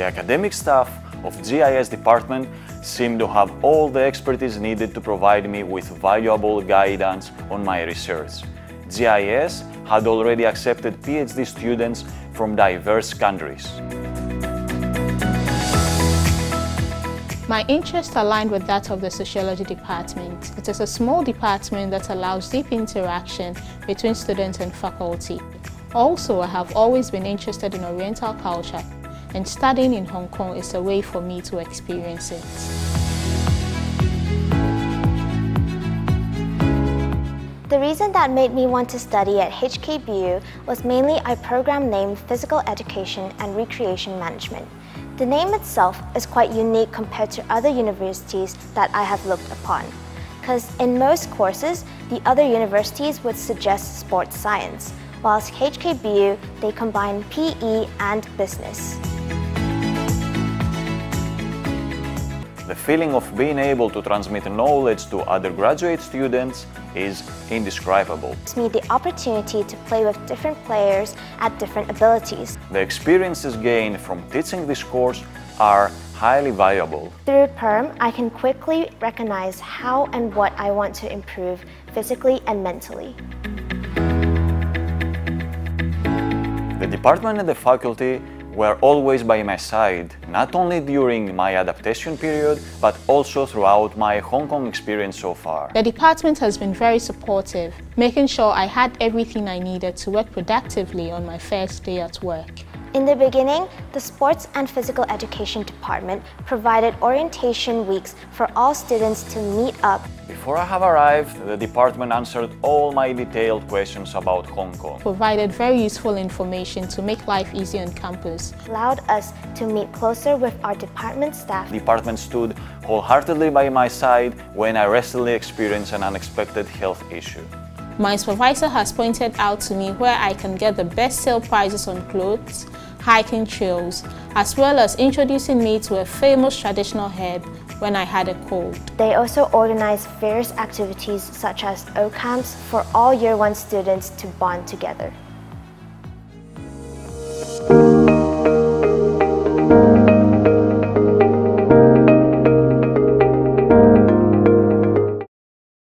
academic staff of GIS department seemed to have all the expertise needed to provide me with valuable guidance on my research. GIS had already accepted PhD students from diverse countries. My interest aligned with that of the sociology department. It is a small department that allows deep interaction between students and faculty. Also, I have always been interested in Oriental culture, and studying in Hong Kong is a way for me to experience it. The reason that made me want to study at HKBU was mainly a program named Physical Education and Recreation Management. The name itself is quite unique compared to other universities that I have looked upon, because in most courses, the other universities would suggest sports science, whilst HKBU, they combine PE and business. The feeling of being able to transmit knowledge to other graduate students is indescribable. It gives me the opportunity to play with different players at different abilities. The experiences gained from teaching this course are highly valuable. Through PERM, I can quickly recognize how and what I want to improve physically and mentally. The department and the faculty were always by my side, not only during my adaptation period, but also throughout my Hong Kong experience so far. The department has been very supportive, making sure I had everything I needed to work productively on my first day at work. In the beginning, the Sports and Physical Education Department provided orientation weeks for all students to meet up. Before I have arrived, the department answered all my detailed questions about Hong Kong. Provided very useful information to make life easy on campus. Allowed us to meet closer with our department staff. The department stood wholeheartedly by my side when I recently experienced an unexpected health issue. My supervisor has pointed out to me where I can get the best sale prices on clothes, hiking trails, as well as introducing me to a famous traditional herb when I had a cold. They also organize various activities such as O camps for all Year 1 students to bond together.